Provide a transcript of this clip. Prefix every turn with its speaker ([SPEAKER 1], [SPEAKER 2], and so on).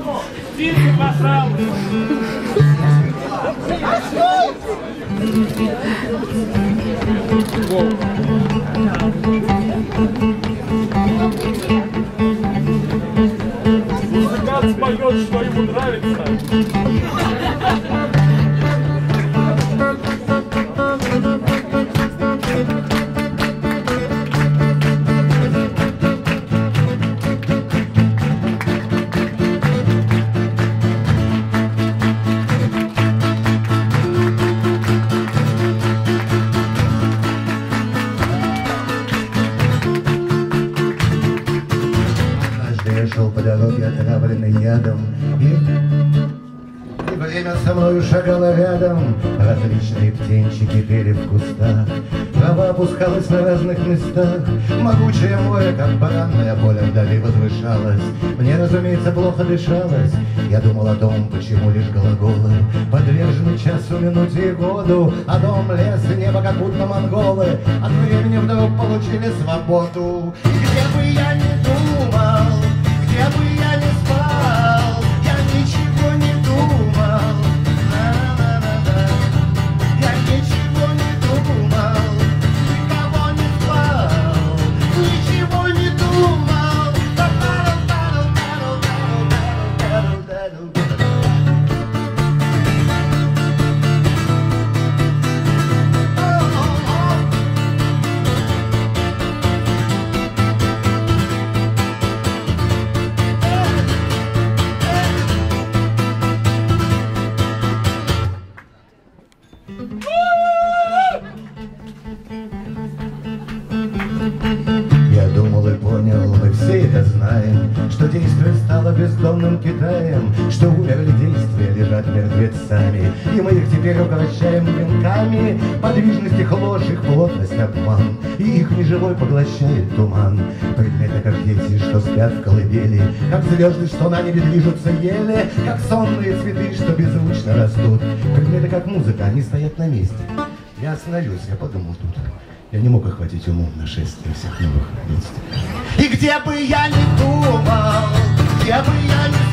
[SPEAKER 1] Птицы пожалуйста. Музыкант поет, что ему нравится.
[SPEAKER 2] Шел по дороге, отравленный ядом, и время со мною шагало рядом. Различные птенчики пели в кустах, трава опускалась на разных местах. Могучее море, как баранное поле, вдали возвышалось. Мне, разумеется, плохо дышалось. Я думал о том, почему лишь глаголы подвержены часу, минуте и году. А дом, лес и небо, как будто монголы, от времени вдруг получили свободу. Где бы я ни думал, где бы я ни спал, я ничего не думал. Я ничего не думал, никого не спал, ничего не думал. Я думал и понял, мы все это знаем, что действие стало бездомным Китаем, что умерли действия, лежат мертвецами, и мы их теперь укрощаем венками. Подвижность их ложь, их плотность обман, и их неживой поглощает туман. Предметы, как дети, что спят в колыбели, как звезды, что на небе движутся еле, как сонные цветы, что беззвучно растут. Предметы, как музыка, они стоят на месте. Я остановился, я подумал тут. Я не мог охватить умом нашествие всех новых бедствий. И где бы я ни думал, где бы я ни